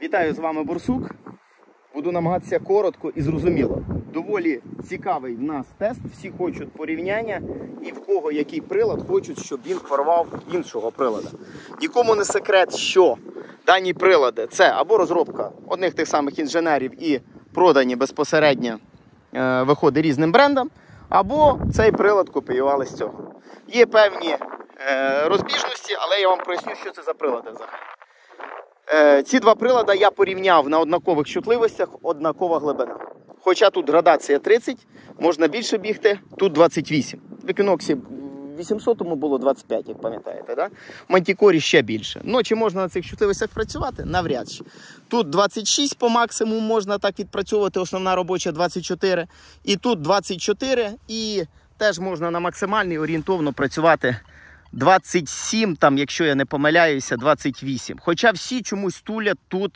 Вітаю, з вами Борсук. Буду намагатися коротко і зрозуміло. Доволі цікавий в нас тест. Всі хочуть порівняння і в кого який прилад хочуть, щоб він порвав іншого прилада. Нікому не секрет, що дані прилади – це або розробка одних тих самих інженерів і продані безпосередньо виходить різним брендам, або цей прилад копіювали з цього. Є певні розбіжності, але я вам поясню, що це за прилади взагалі. Ці два прилади я порівняв на однакових чутливостях, однакова глибина. Хоча тут градація 30, можна більше бігти, тут 28. В Equinox 800-му було 25, як пам'ятаєте, да? В Мантікорі ще більше. Ну, чи можна на цих чутливостях працювати? Навряд чи. Тут 26 по максимуму можна так відпрацьовувати, основна робоча 24. І тут 24, і теж можна на максимальний орієнтовно працювати 27, там, якщо я не помиляюся, 28. Хоча всі чомусь тулять тут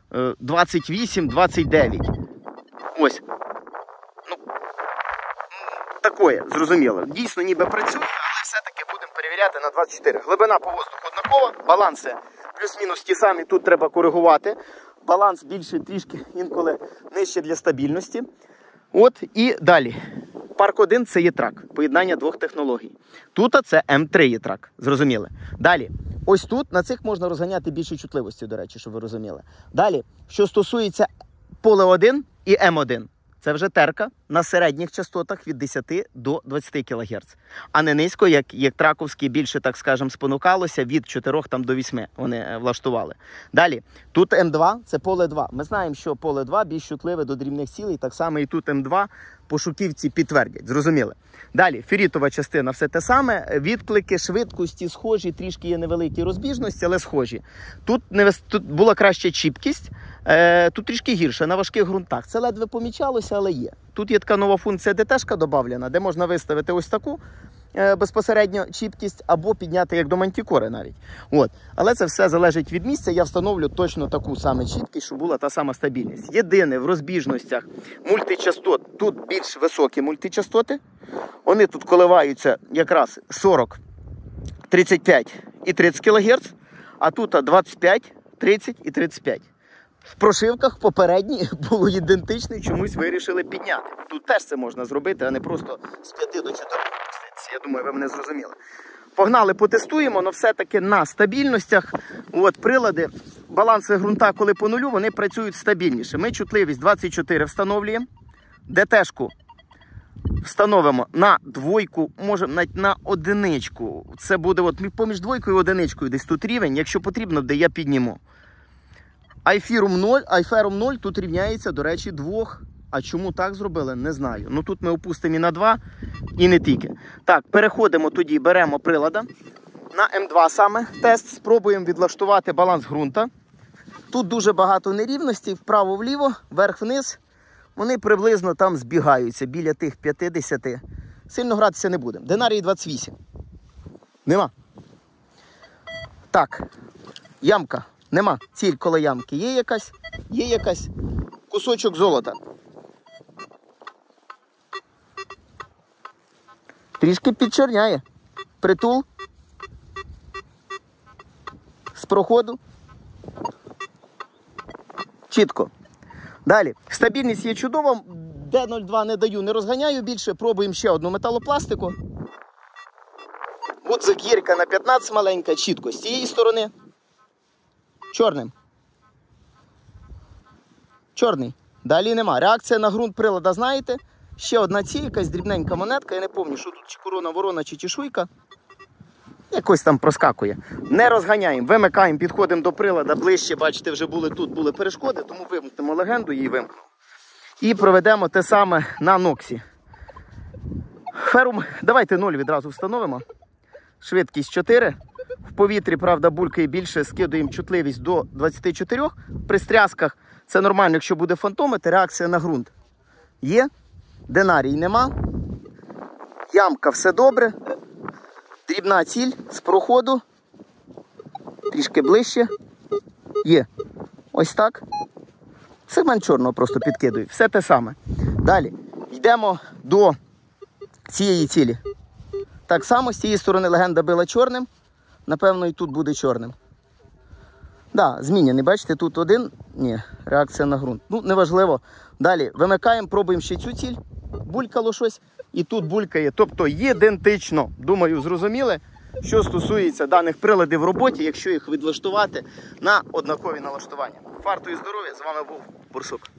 28-29. Ось. Ну, такое, зрозуміло. Дійсно ніби працює, але все-таки будемо перевіряти на 24. Глибина по воздуху однакова, баланси плюс-мінус ті самі, тут треба коригувати. Баланс більше трішки, інколи нижче для стабільності. От і далі. Парк 1 – це є-трак, поєднання двох технологій. Тут це М3 є-трак, зрозуміли. Далі, ось тут на цих можна розганяти більше чутливості, до речі, щоб ви розуміли. Далі, що стосується поле 1 і М1, це вже терка на середніх частотах від 10 до 20 кГц. А не низько, як траковські більше, так скажемо, спонукалося, від 4 там, до 8 вони влаштували. Далі, тут М2 – це поле 2. Ми знаємо, що поле 2 більш чутливе до дрібних цілей, так само і тут М2 пошуківці підтвердять, зрозуміли. Далі, ферритова частина все те саме, відклики, швидкості схожі, трішки є невеликі розбіжності, але схожі. Тут була краща чіпкість, тут трішки гірше, на важких ґрунтах. Це ледве помічалося, але є. Тут є така нова функція ДТ-шка додавлена, де можна виставити ось таку безпосередньо чіпкість, або підняти як до мантікори навіть. От. Але це все залежить від місця, я встановлю точно таку саме чіпкість, щоб була та сама стабільність. Єдине в розбіжностях мультичастот, тут більш високі мультичастоти, вони тут коливаються якраз 40, 35 і 30 кГц, а тут 25, 30 і 35. В прошивках попередні було ідентичне, чомусь вирішили підняти. Тут теж це можна зробити, а не просто з 5 до 4 опуститися. Я думаю, ви мене зрозуміли. Погнали, потестуємо, але все-таки на стабільностях. От прилади, баланси ґрунта, коли по нулю, вони працюють стабільніше. Ми чутливість 24 встановлюємо. ДТ-шку встановимо на двойку, може навіть на одиничку. Це буде от поміж двойкою і одиничкою десь тут рівень. Якщо потрібно, де я підніму. Айфером 0 тут рівняється, до речі, 2. А чому так зробили, не знаю. Ну тут ми опустимо і на 2, і не тільки. Так, переходимо тоді, беремо прилада. На М2 саме тест, спробуємо відлаштувати баланс ґрунта. Тут дуже багато нерівностей, вправо-вліво, вверх-вниз. Вони приблизно там збігаються, біля тих 50. Сильно гратися не будемо. Динарій 28. Нема. Так, ямка. Нема. Ціль коло ямки. Є якась кусочок золота. Трішки підчорняє. Притул. З проходу. Чітко. Далі. Стабільність є чудова. Д02 не даю, не розганяю більше. Пробуємо ще одну металопластику. Гудзик гірка на 15 маленька. Чітко. З цієї сторони. Чорним. Чорний. Далі нема. Реакція на ґрунт прилада, знаєте. Ще одна ціль, якась дрібненька монетка. Я не пам'ятаю, що тут чи корона, ворона, чи чешуйка. Якось там проскакує. Не розганяємо. Вимикаємо, підходимо до прилада ближче. Бачите, вже були перешкоди, тому вимкнемо легенду, її вимкнемо. І проведемо те саме на Ноксі. Ферум, давайте 0 відразу встановимо. Швидкість 4. В повітрі, правда, булькає більше, скидуємо чутливість до 24. При стрясках це нормально, якщо буде фантометр, реакція на ґрунт є. Динарій нема. Ямка все добре. Дрібна ціль з проходу. Трішки ближче. Є. Ось так. Сегмент чорного просто підкидую. Все те саме. Далі. Йдемо до цієї цілі. Так само з цієї сторони легенда била чорним. Напевно, і тут буде чорним. Да, зміняний, бачите, тут один, ні, реакція на ґрунт. Ну, неважливо. Далі, вимикаємо, пробуємо ще цю ціль, булькало щось, і тут булькає. Тобто ідентично, думаю, зрозуміли, що стосується даних приладів в роботі, якщо їх відлаштувати на однакові налаштування. Фарту і здоров'я, з вами був Бурсук.